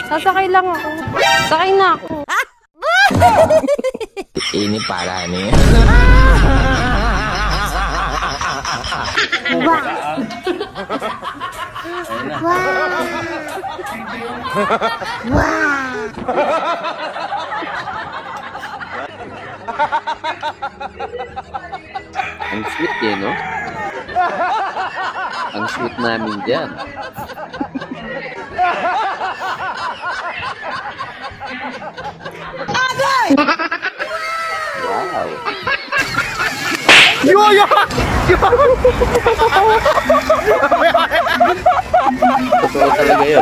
Sasakay lang ako. Sakay na ako. Ini parah nih. Wow. Wow. Wow. Ang sweet ya, no? Ang sweet namin dyan. Wow. Totoo talaga yun.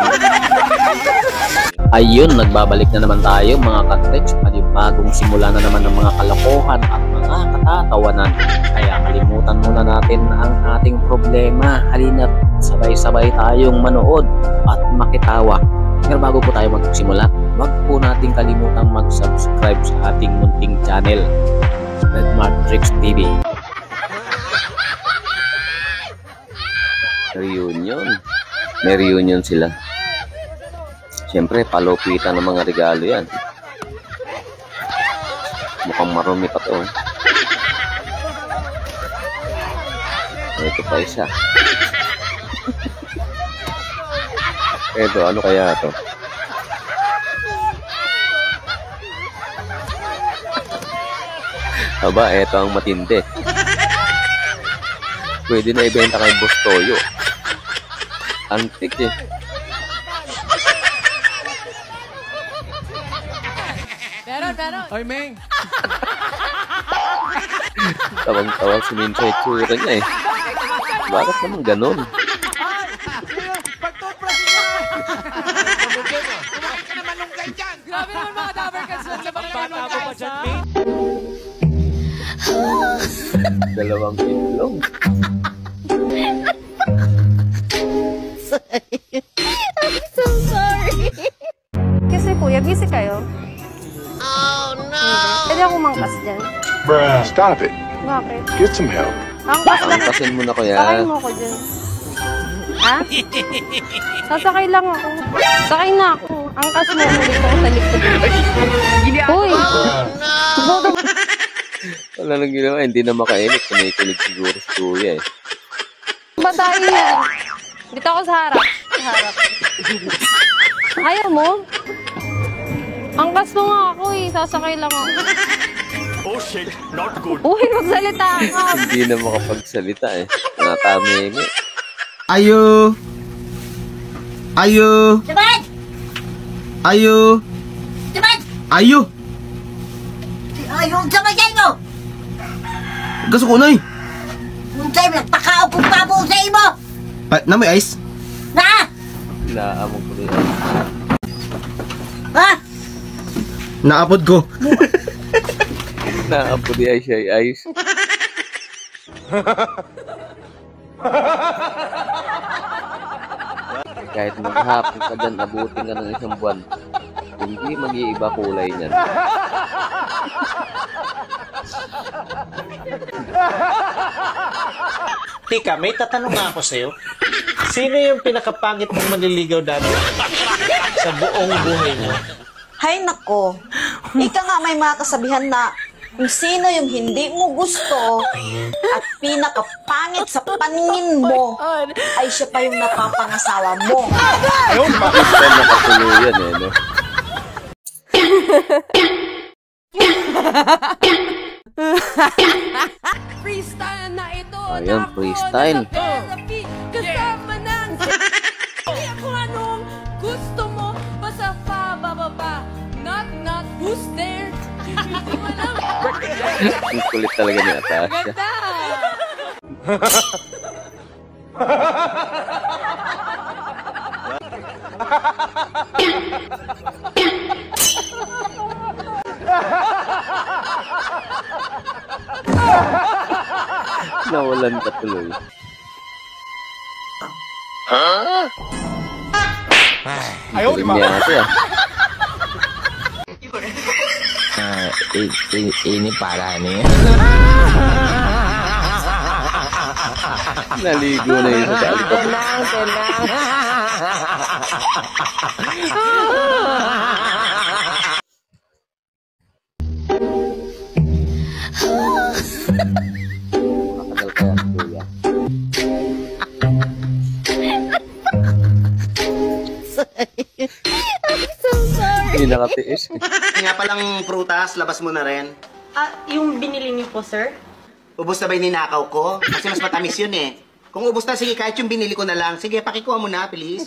Ayun, nagbabalik na naman tayo mga ka-Treks. Panibagong simula na naman ng mga kalokohan at mga katatawanan. Kaya kalimutan muna natin ang ating problema. Halina't sabay-sabay tayong manood at makitawa. Pero bago po tayo magsimula, wag po nating kalimutang mag-subscribe sa ating munting channel, Redmart Treks TV. Reunion. May reunion sila. Siyempre, palupitan ng mga regalo yan. Mukhang marumi pa to. Ito pa isa. Ito, ano kaya ito? Aba, ito ang matindi. Pwede na ibenta kay Boss Toyo. Antik eh. Meron. Oy, Meng. Tawang-tawang si Min sa itsura niya eh. Bakit naman ganun? Pagtopras niya! Kumain ka naman nung ganyan! Grabe naman mga Dabarkans. Labang naman nung ganyan. Dalawang itlog. I'm so sorry. Kasi kuya, busy kayo? Oh no! Pwede ako mangkas dyan. Bruh. Stop it. Bakit? Get some help. Angkas lang. Angkasin mo na kuya. Sakay mo ako dyan. Ha? Sasakay lang ako. Sakay na ako. Angkas mo ako dito sa likod. Uy! No! Wala nang ginawa. Hindi na makainit. Kumikilig siguro si kuya eh. Ba tayo yan? Dito ako sa harap. Sa harap. Ayaw mo? Angkas mo nga ako eh. Sasakay lang ako. Oh shit, not good. Uy, magsalita ka. Hindi na makapagsalita eh. Natamimi. Ayo. Ayo. Cepat! Ayo. Cepat! Ayo. Ayaw sama sa imo! Gusto ko na eh. Kung sa'yo, nagpakaw kong pabo sa imo! Na may ice? Na! Naamog ko rin. Ha? Naapod ko. Naapo di ay siya ayos. Kahit maghapon ka dyan, abutin ka ng isang buwan. Hindi mag-iiba kulay niyan. Tika, may tatanong nga ako sa'yo. Sino yung pinakapangit mong manliligaw dati sa buong buhay mo? Hay nako, ika nga may mga kasabihan na kung sino yung hindi mo gusto at pinakapangit sa paningin mo ay siya pa yung napapangasawa mo. Basta nakatuloy yan eh, no? Freestyle na ito. Ayan, freestyle. Kasama ng kung anong gusto mo. Basta pa. Not who's there. Hindi mo alam. Ang kulit talaga ni Atasha. Ganda. Nawalan ka tuloy. Ayaw, di ba? Ini parah nih. Naligo na yun sa alikabok. Tenang. So sorry. Hindi nakatiis. Nga palang prutas, labas mo na rin. Yung binili niyo po, sir? Ubus na ba yung ninakaw ko? Kasi mas matamis yun eh. Kung ubus na, sige, kahit yung binili ko na lang. Sige, pakikuha mo na, please.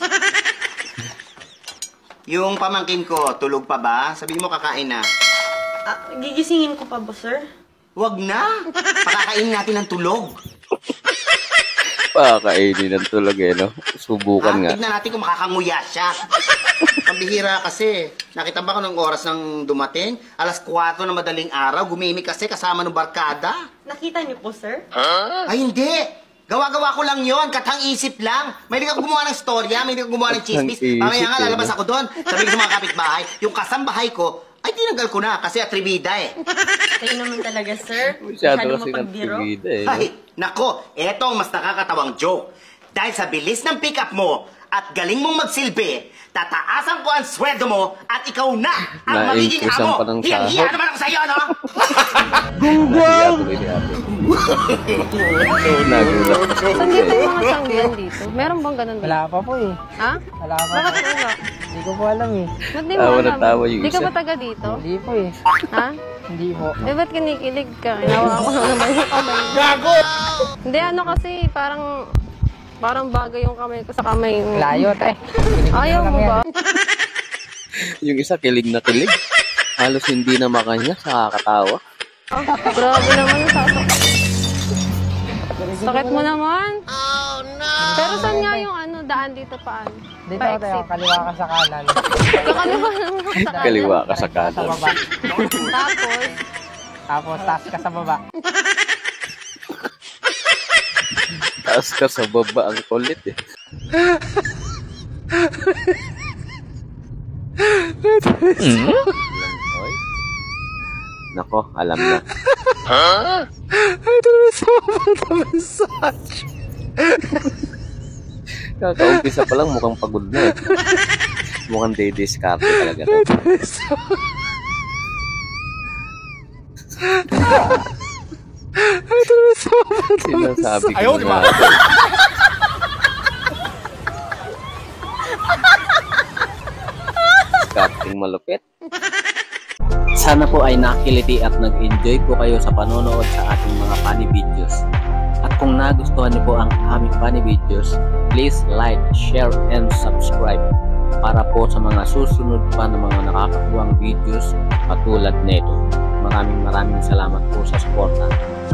Yung pamangkin ko, tulog pa ba? Sabihin mo, kakain na. Gigisingin ko pa ba, sir? Wag na. Pakakainin natin ng tulog. Pakakainin ng tulog eh, no? Subukan nga. Tignan natin kung makakanguya siya. Pambihira kasi. Nakita ba ko ng oras ng dumating? 4:00 na madaling araw. Gumimik kasi kasama ng barkada. Nakita niyo po, sir? Ay, hindi. Gawa-gawa ko lang yon, katang isip lang. May hindi ako gumawa ng storya, may hindi ako gumawa ng chismis. Katang Mamaya isip, nga, lalabas eh, ako doon. Sabi ko sa mga kapitbahay, yung kasambahay ko, ay tinanggal ko na kasi atribida eh. Kayo naman talaga, sir. Masyado kasi mapagbiro. nagpigida eh. Ay, nako, eto ang mas nakakatawang joke. Dahil sa bilis ng pick-up mo at galing mong magsilbi, tataasan ko ang sweldo mo at ikaw na ang magiging Na-increasean amo. pa ng Hiyang-hiya sahod. naman ako sa'yo, no? Nahiya tuloy ni ate. Nagulat. Saan dito yung mga sanggihan dito? Meron bang ganun dito? Wala pa po eh. Ha? Wala pa Bakit po. wala? Hindi ko po alam eh. Ba't di mo Tawa na alam? tawa yung Di ka isa. ba taga dito? Hindi po eh. Ha? Hindi po. Eh, ba't kinikilig ka? Inawa ko na naman yung kamay. Gago! Hindi, ano kasi, parang bagay yung kamay ko sa kamay mo. Layo, te. Ayaw mo ba? Yung isa kilig na kilig. Halos hindi na makanya sa kakatawa. Oh, grabe naman yung sasakit. Sakit mo naman. Oh, Pero saan nga yung daan dito paan? Dito ako tayo, kaliwa ka sa kanan. Kakaliwa naman sa kanan. Kaliwa ka sa Sa kanan. baba. Tapos, Tapos, taas ka sa baba. Taas ka sa baba ang kulit eh. Oy. Nako, alam na. Kakaumpisa pa lang mukhang pagod na eh. Mukhang didiskarte talaga to. Sinasabi ko na nga. Discarding malupit. Sana po ay nakiliti at nag-enjoy po kayo sa panonood sa ating mga funny videos. At kung nagustuhan niyo po ang aming funny videos, please like, share, and subscribe para po sa mga susunod pa na mga nakakatuwang videos katulad nito. Maraming salamat po sa suporta.